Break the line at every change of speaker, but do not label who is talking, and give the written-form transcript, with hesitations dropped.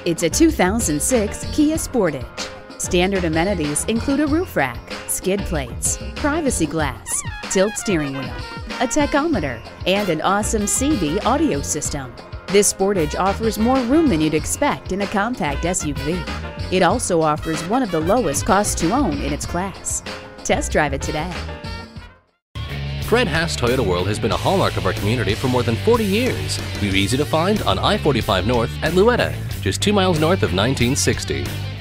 It's a 2006 Kia Sportage. Standard amenities include a roof rack, skid plates, privacy glass, tilt steering wheel, a tachometer, and an awesome CD audio system. This Sportage offers more room than you'd expect in a compact SUV. It also offers one of the lowest costs to own in its class. Test drive it today.
Fred Haas Toyota World has been a hallmark of our community for more than 40 years. We're easy to find on I-45 North at Louetta, just 2 miles north of 1960.